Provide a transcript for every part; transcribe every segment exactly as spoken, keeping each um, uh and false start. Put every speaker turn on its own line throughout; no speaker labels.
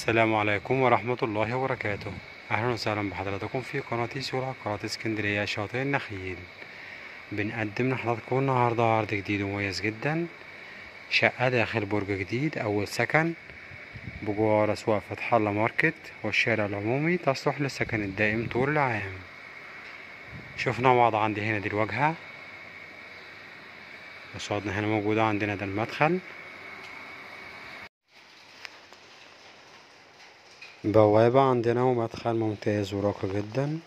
السلام عليكم ورحمة الله وبركاته. أهلا وسهلا بحضراتكم في قناة سوق العقارات اسكندرية شاطئ النخيل. بنقدم لحضراتكم النهاردة عرض جديد ومميز جدا، شقة داخل برج جديد أول سكن بجوار أسواق فتح الله ماركت والشارع العمومي، تصلح للسكن الدائم طول العام. شوفنا مع بعض. عندي هنا دي الواجهة، قصادنا هنا موجودة عندنا ده المدخل، بوابة عندنا ومدخل ممتاز وراقي جدا.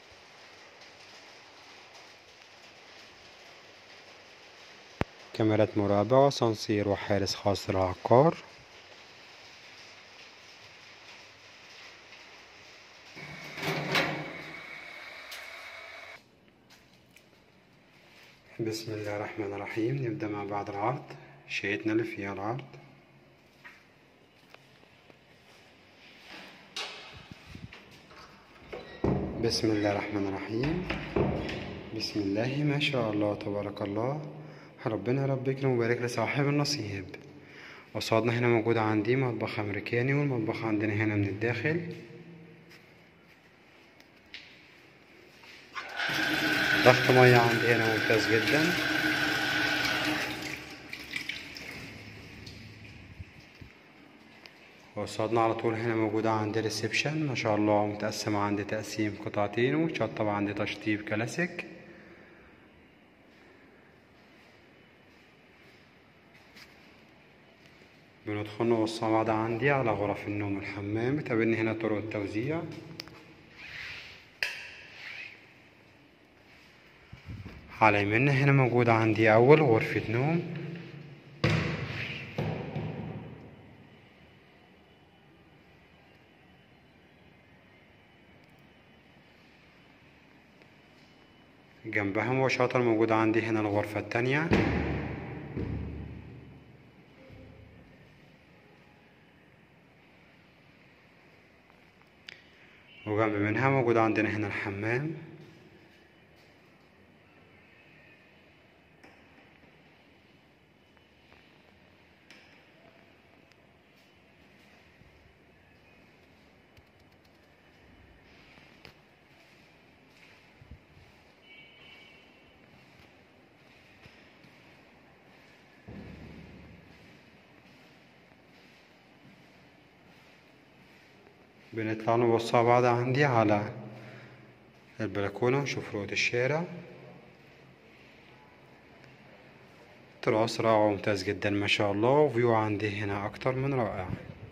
كاميرات مراقبة وأسانسير وحارس خاص للعقار. بسم الله الرحمن الرحيم. نبدأ مع بعض العرض، شقتنا اللي فيها العرض. بسم الله الرحمن الرحيم. بسم الله ما شاء الله تبارك الله، ربنا يربيك ويبارك لصاحب النصيب. قصادنا هنا موجود عندي مطبخ أمريكاني، والمطبخ عندنا هنا من الداخل. ضغط مية عندي هنا ممتاز جدا. وقصادنا على طول هنا موجودة عندي ريسبشن ما شاء الله، متقسمة عندي تقسيم قطعتين، ومتشطب عندي تشطيب كلاسيك. بندخل نبص مع بعض عندي على غرف النوم والحمام. بتقابلني هنا طرق التوزيع. على يمنا هنا موجودة عندي أول غرفة نوم، جنبها مباشرة موجودة عندي هنا الغرفة التانية. وجنب منها موجود عندنا هنا الحمام. بنطلع نبص مع بعض عندي على البلكونة ونشوف رؤية الشارع. تراس رائع وممتاز جدا ما شاء الله، وفيو عندي هنا أكتر من رائع.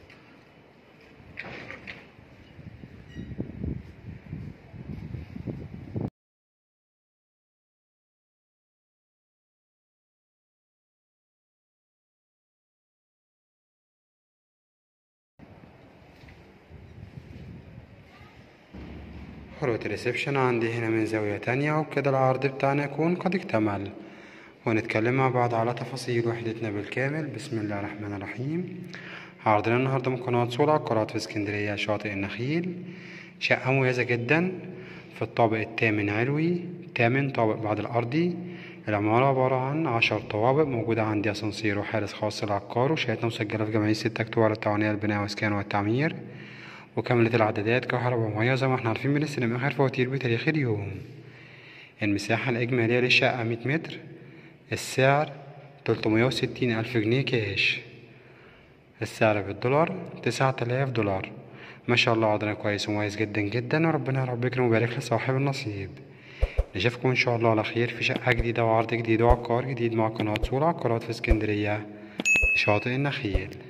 رؤية الريسبشن عندي هنا من زاوية تانية، وبكده العرض بتاعنا يكون قد اكتمل، ونتكلم مع بعض على تفاصيل وحدتنا بالكامل. بسم الله الرحمن الرحيم. عرضنا النهاردة من قناة سوق العقارات في اسكندرية شاطئ النخيل، شقة مميزة جدا في الطابق الثامن علوي، تامن طابق بعد الأرضي. العمارة عبارة عن عشر طوابق، موجودة عندي أسانسير وحارس خاص للعقار، وشهادتنا مسجلة في جمعية ستة أكتوبر التعاونية للبناء والإسكان والتعمير، وكاملة العدادات كهرباء ومية زي ما احنا عارفين. بنستلم آخر فواتير بتاريخ اليوم. المساحة الإجمالية للشقة مية متر. السعر تلتمية وستين ألف جنيه كاش. السعر بالدولار تسعة آلاف دولار. ما شاء الله عرضنا كويس ومميز جدا جدا، وربنا يربيكم ويبارك لصاحب النصيب. نشوفكم إن شاء الله على خير في شقة جديدة وعرض جديد وعقار جديد مع قناة سوق العقارات في اسكندرية شاطئ النخيل.